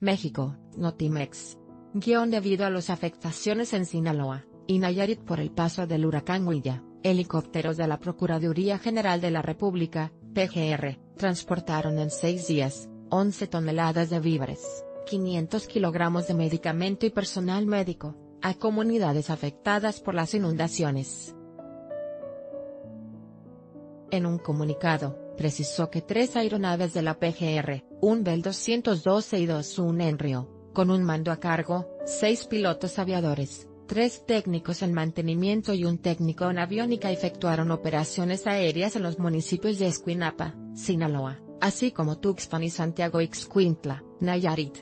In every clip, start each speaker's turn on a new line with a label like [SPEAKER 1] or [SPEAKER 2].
[SPEAKER 1] México, Notimex. Debido a las afectaciones en Sinaloa y Nayarit por el paso del huracán Huilla, helicópteros de la Procuraduría General de la República, PGR, transportaron en 6 días, 11 toneladas de víveres, 500 kilogramos de medicamento y personal médico, a comunidades afectadas por las inundaciones. En un comunicado, precisó que 3 aeronaves de la PGR, un Bell 212 y 2 Unenrio, con un mando a cargo, 6 pilotos aviadores, 3 técnicos en mantenimiento y un técnico en aviónica efectuaron operaciones aéreas en los municipios de Escuinapa, Sinaloa, así como Tuxpan y Santiago Ixcuintla, Nayarit.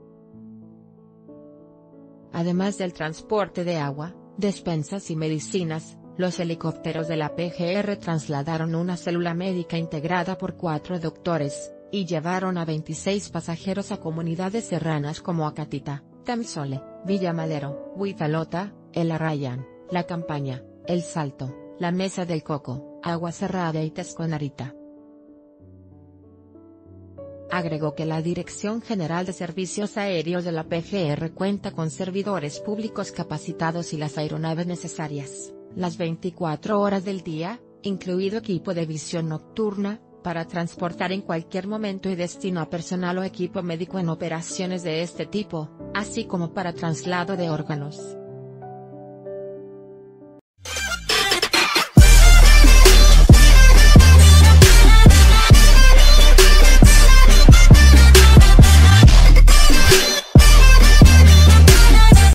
[SPEAKER 1] Además del transporte de agua, despensas y medicinas, los helicópteros de la PGR trasladaron una célula médica integrada por 4 doctores, y llevaron a 26 pasajeros a comunidades serranas como Acatita, Tamzole, Villa Madero, Huitalota, El Arrayán, La Campaña, El Salto, La Mesa del Coco, Agua Cerrada y Tesconarita. Agregó que la Dirección General de Servicios Aéreos de la PGR cuenta con servidores públicos capacitados y las aeronaves necesarias, las 24 horas del día, incluido equipo de visión nocturna, para transportar en cualquier momento y destino a personal o equipo médico en operaciones de este tipo, así como para traslado de órganos.